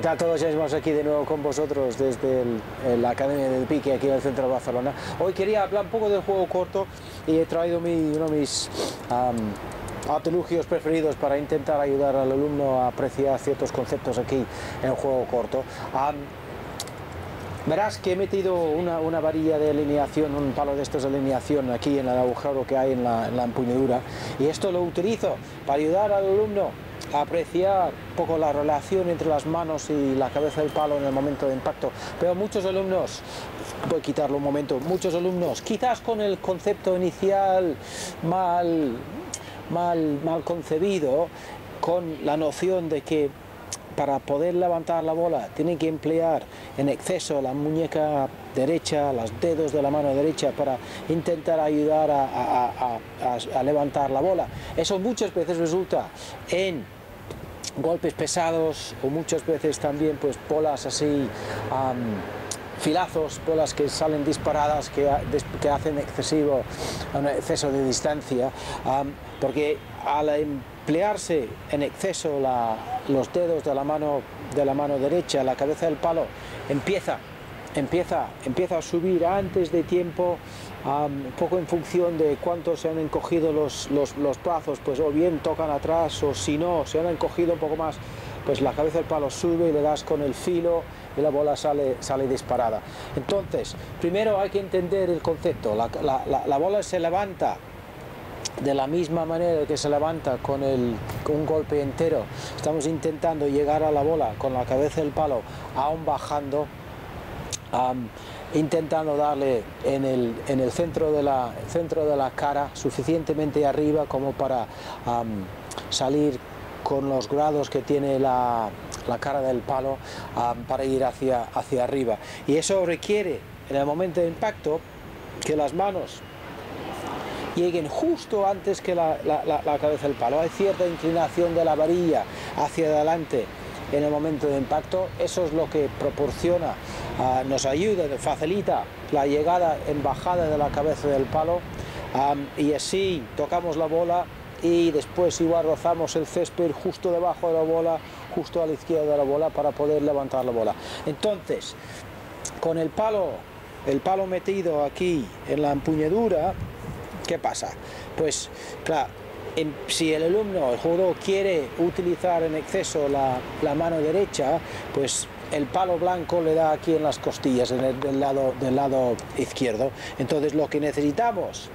tal todos? Ya estamos aquí de nuevo con vosotros desde la Academia del Pique aquí en el centro de Barcelona. Hoy quería hablar un poco del juego corto y he traído uno de mis artilugios preferidos para intentar ayudar al alumno a apreciar ciertos conceptos aquí en el juego corto. Verás que he metido una varilla de alineación, un palo de estos de alineación aquí en el agujero que hay en la empuñadura, y esto lo utilizo para ayudar al alumno a apreciar un poco la relación entre las manos y la cabeza del palo en el momento de impacto. Pero muchos alumnos, voy a quitarlo un momento, muchos alumnos quizás con el concepto inicial mal concebido, con la noción de que para poder levantar la bola tienen que emplear en exceso la muñeca derecha, los dedos de la mano derecha para intentar ayudar a levantar la bola. Eso muchas veces resulta en golpes pesados o muchas veces también pues bolas así, filazos, bolas que salen disparadas, que hacen un exceso de distancia, porque al emplearse en exceso los dedos de la mano derecha, la cabeza del palo empieza a subir antes de tiempo, un poco en función de cuánto se han encogido los brazos, pues o bien tocan atrás, o si no, se han encogido un poco más, pues la cabeza del palo sube y le das con el filo y la bola sale disparada. Entonces, primero hay que entender el concepto. La bola se levanta de la misma manera que se levanta con un golpe entero. Estamos intentando llegar a la bola con la cabeza del palo, aún bajando, intentando darle en el centro de la cara, suficientemente arriba como para salir con los grados que tiene la cara del palo, para ir hacia arriba. Y eso requiere, en el momento de impacto, que las manos lleguen justo antes que la cabeza del palo. Hay cierta inclinación de la varilla hacia adelante en el momento de impacto. Eso es lo que proporciona, nos ayuda, facilita la llegada en bajada de la cabeza del palo, y así tocamos la bola y después igual rozamos el césped justo debajo de la bola, justo a la izquierda de la bola, para poder levantar la bola. Entonces, con el palo metido aquí en la empuñadura, ¿qué pasa? Pues claro, si el alumno, el jugador, quiere utilizar en exceso la mano derecha, pues el palo blanco le da aquí en las costillas, del lado izquierdo. Entonces lo que necesitamos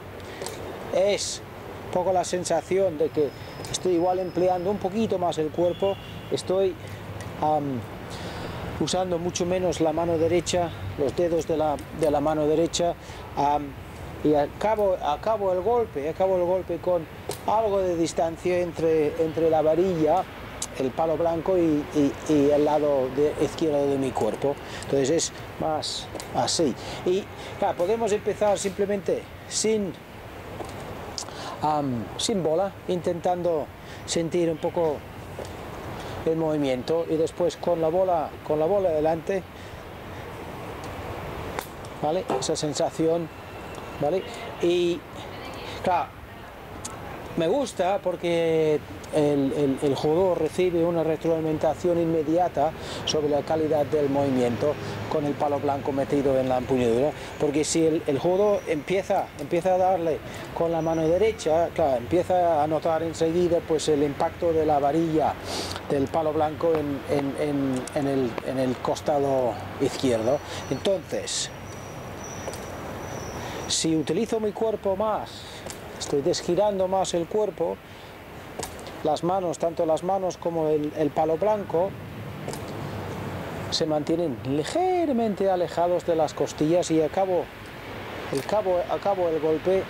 es un poco la sensación de que estoy igual empleando un poquito más el cuerpo, estoy usando mucho menos la mano derecha, los dedos de la mano derecha, y acabo el golpe con algo de distancia entre la varilla, el palo blanco y el lado izquierdo de mi cuerpo. Entonces es más así. Y claro, podemos empezar simplemente sin bola, intentando sentir un poco el movimiento, y después con la bola delante, ¿vale? Esa sensación, ¿vale? Y claro, me gusta porque el jugador recibe una retroalimentación inmediata sobre la calidad del movimiento con el palo blanco metido en la empuñadura, porque si el jugador empieza a darle con la mano derecha, claro, empieza a notar enseguida pues el impacto de la varilla del palo blanco en el costado izquierdo. Entonces, si utilizo mi cuerpo más, estoy desgirando más el cuerpo, las manos, tanto las manos como el palo blanco, se mantienen ligeramente alejados de las costillas, y acabo el golpe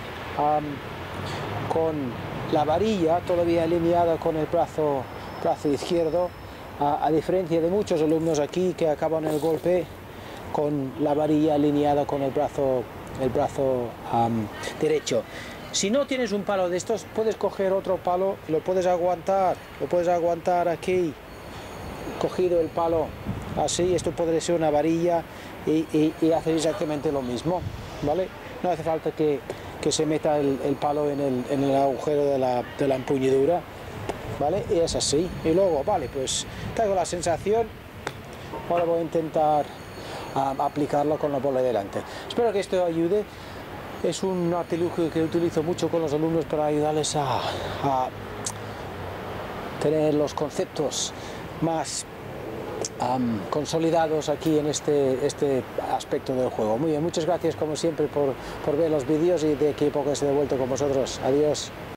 con la varilla todavía alineada con el brazo izquierdo, a diferencia de muchos alumnos aquí que acaban el golpe con la varilla alineada con el brazo derecho. Si no tienes un palo de estos, puedes coger otro palo y lo puedes aguantar aquí, cogido el palo así. Esto podría ser una varilla, y hacer exactamente lo mismo, ¿vale? No hace falta que se meta el palo en el agujero de la empuñadura, ¿vale? Y es así. Y luego, vale, pues tengo la sensación ahora voy a intentar aplicarlo con la bola delante. Espero que esto ayude. Es un artilugio que utilizo mucho con los alumnos para ayudarles a tener los conceptos más consolidados aquí en este aspecto del juego. Muy bien, muchas gracias como siempre por ver los vídeos, y de aquí a poco estoy de vuelta con vosotros. Adiós.